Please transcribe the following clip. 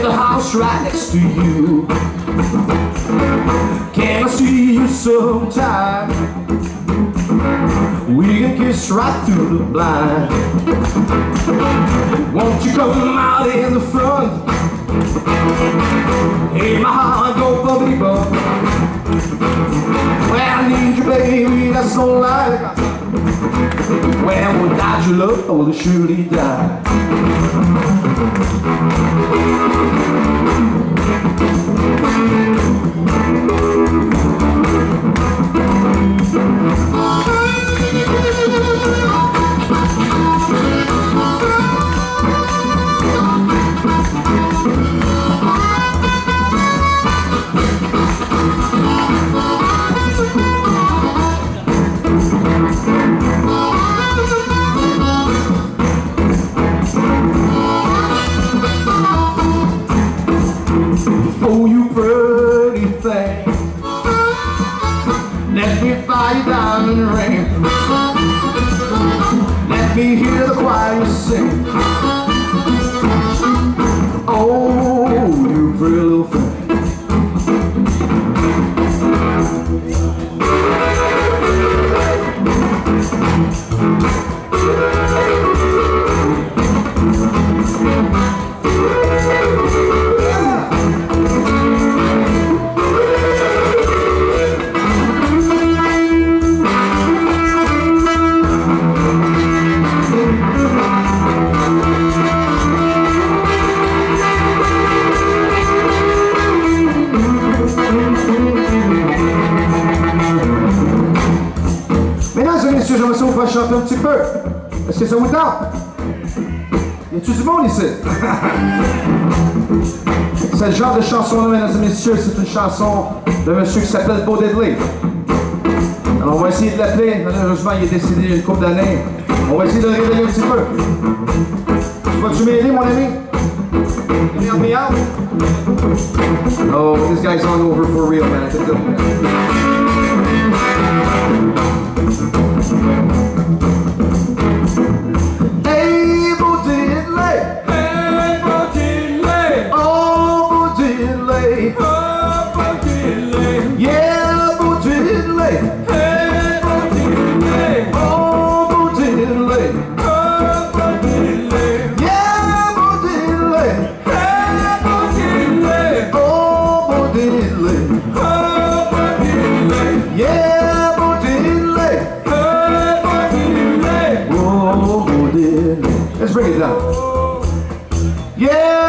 the house right next to you. Can I see you sometime? We can kiss right through the blind. Won't you come out in the front? Hey, my heart go bubbly bub. Well, I need you, baby, that's no lie. Well, without your love, I will surely die. Oh, you pretty thing, let me buy you diamond ring. Let me hear the choir sing. Oh, you pretty little thing. J'aimerais ça vous faire chanter un petit peu. Est-ce que ça vous tente? Y a-tu du monde ici? C'est le genre de chanson-là, mesdames et messieurs, c'est une chanson d'un monsieur qui s'appelle Bo Diddley. Alors on va essayer de l'appeler. Malheureusement, il est décédé il y a une couple d'années. On va essayer de le réveiller un petit peu. Vas-tu m'aider, mon ami? Can you help me out? Oh, this guy's on over for real, man. I can tell you that. Hey, Bo Diddley. Hey, Bo Diddley. Oh, Bo Diddley. Oh, Bo Diddley. Yeah, Bo Diddley. Hey, Bo Diddley. Oh, Bo Diddley. Oh, Bo Diddley. Yeah, Bo Diddley. Hey, Bo Diddley. Oh, Bo Diddley. Oh, Bo Diddley. Yeah, Bo Diddley. Hey, Bo Diddley. Oh, Bo Diddley. Let's bring it down. Yeah.